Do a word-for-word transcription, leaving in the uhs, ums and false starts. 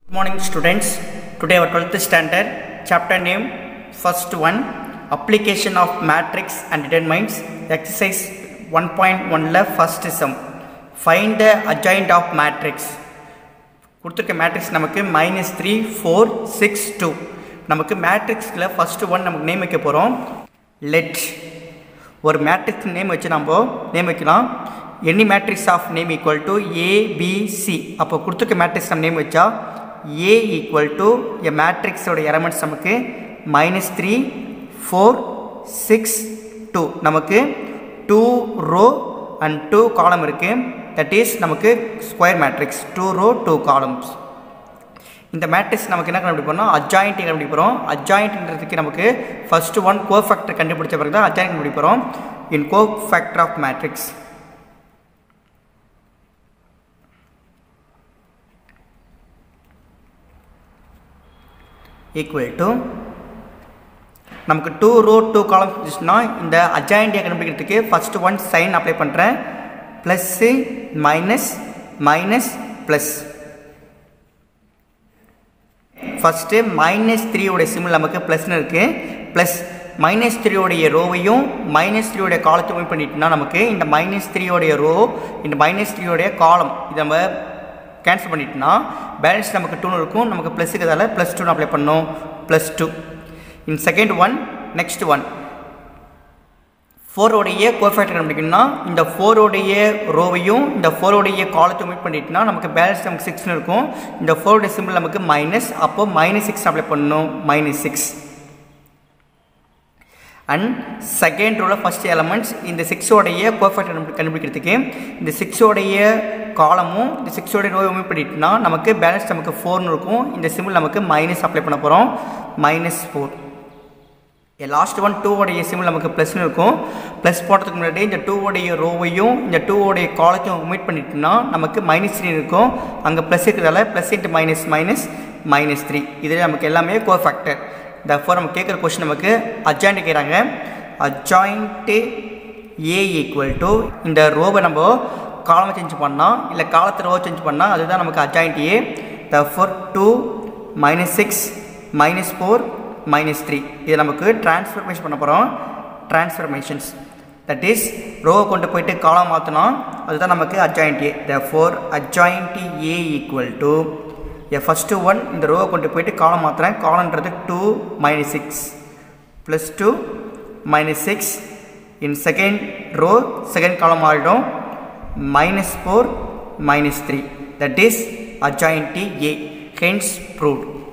Good morning students. Today our twelfth standard chapter name first one application of matrix and determinants exercise one point one la first sum find the adjoint of matrix கொடுத்திருக்க matrix நமக்கு minus three four six two நமக்கு மேட்ரிக்ஸ்ல first one நமக்கு name வைக்க போறோம் let ஒரு matrix name வச்சு நாம நேம் வைக்கலாம் any matrix of name equal to a b c அப்ப கொடுத்திருக்க மேட்ரிக்ஸ் நம்ம நேம் வச்சா A equal to a matrix oda elements நமக்கு minus three four six two நமக்கு two row and two column இருக்கு that is நமக்கு square matrix two row two columns இந்த matrix நமக்கு என்ன கண்டுபிடிக்க போறோம் adjoint கண்டுபிடிக்க போறோம் adjoint ன்றதுக்கு நமக்கு first one cofactor கண்டுபிடிச்ச பிறகு தான் adjoint கண்டுபிடிக்க போறோம் in cofactor of matrix equal to நமக்கு two row two columns இருந்துச்சுனா இந்த adjoint கண்டுபிடிக்கிறதுக்கு first one sign அப்ளை பண்றேன் plus minus minus plus first minus three ஓட சிம்பல் நமக்கு plus னு இருக்கு plus minus three ஓட ரோவையும் minus three ஓட காலத்தையும் மூவ் பண்ணிட்டோம்னா நமக்கு இந்த minus three ஓட ரோ இந்த minus three ஓட காலம் இத நம்ம cancel பண்ணிட்டோம்னா பேலன்ஸ் நமக்கு two இருக்கும் நமக்கு பிளஸ் இருக்கதால plus two அப்ளை பண்ணோம் plus two in second one next one four ஓடைய கோஎஃபிஷியன்ட் கண்டுபிடிக்கணும்னா இந்த four ஓடைய ரோவையும் இந்த four ஓடைய காலத்தையும் மீட் பண்ணிட்டோம்னா நமக்கு பேலன்ஸ் நமக்கு six னு இருக்கும் இந்த four ஓட சிம்பல் நமக்கு மைனஸ் அப்போ minus six அப்ளை பண்ணனும் minus six and second row of first elements இந்த six ஓடைய கோஎஃபிஷியன்ட் கண்டுபிடிக்கிறதுக்கு இந்த six ஓடைய காலமும் இந்த six ஓடைய ரோவை மூவ் பண்ணிட்டோம்னா நமக்கு பேலன்ஸ் நமக்கு four னு இருக்கும் இந்த சிம்பல் நமக்கு மைனஸ் அப்ளை பண்ண போறோம் minus four the last one two ஓடைய சிம்பல் நமக்கு பிளஸ் னு இருக்கும் பிளஸ் போடுறதுக்கு முன்னாடி இந்த two ஓடைய ரோவையும் இந்த two ஓடைய காலத்தையும் மீட் பண்ணிட்டோம்னா நமக்கு minus three இருக்கும் அங்க பிளஸ் இருக்கதால plus into minus minus minus three இது நமக்கு எல்லாமே கோஎஃபிஷியன்ட் therefore நம்ம கேக்குற क्वेश्चन நமக்கு adjoint கேக்குறாங்க adjoint a equal to இந்த ரோவை நம்ம காலம் சேஞ்ச் பண்ணா இல்ல காலத்தை ரோ சேஞ்ச் பண்ணா அதுதான் நமக்கு adjoint a therefore two minus six minus four minus three இது நமக்கு transformation பண்ண போறோம் transformations that is row கொண்டு போய்ட்டு காலம் மாத்தனா அதுதான் நமக்கு adjoint a therefore adjoint a equal to a first one இந்த row கொண்டு போய்ட்டு காலம் மாத்துறேன் காலம்ன்றது two minus six plus two minus six in second row second column ஆயிடும் minus four minus three that is adjoint a hence proved